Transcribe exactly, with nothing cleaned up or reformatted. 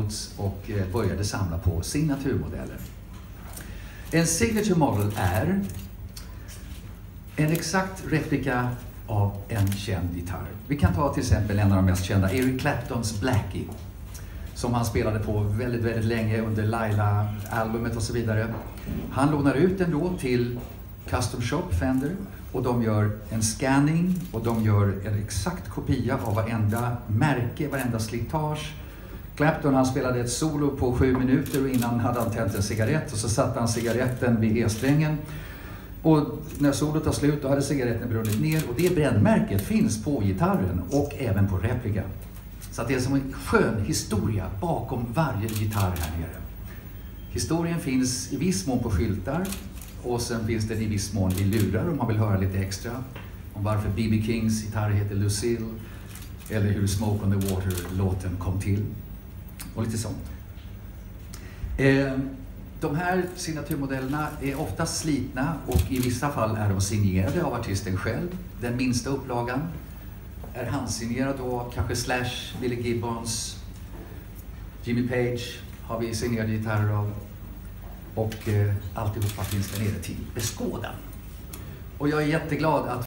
Rhodes och började samla på signaturmodeller. En signature model är en exakt replika av en känd gitarr. Vi kan ta till exempel en av de mest kända, Eric Claptons Blackie, som han spelade på väldigt, väldigt länge under Laila-albumet och så vidare. Han lånar ut den då till Custom Shop Fender och de gör en scanning och de gör en exakt kopia av varenda märke, varenda slitage. Clapton, han spelade ett solo på sju minuter och innan hade han tänt en cigarett och så satte han cigaretten vid E-strängen. Och när solot tar slut då hade cigaretten brunnit ner och det brännmärket finns på gitarren och även på replika. Så att det är som en skön historia bakom varje gitarr här nere. Historien finns i viss mån på skyltar och sen finns den i viss mån i lurar om man vill höra lite extra. Om varför B B Kings gitarr heter Lucille eller hur Smoke on the Water-låten kom till. Och lite sånt. Eh, de här signaturmodellerna är ofta slitna och i vissa fall är de signerade av artisten själv. Den minsta upplagan är handsignerad då, kanske Slash, Billy Gibbons, Jimmy Page har vi signerade gitarrer av. Och eh, alltihopa finns där nere till beskådan. Och jag är jätteglad att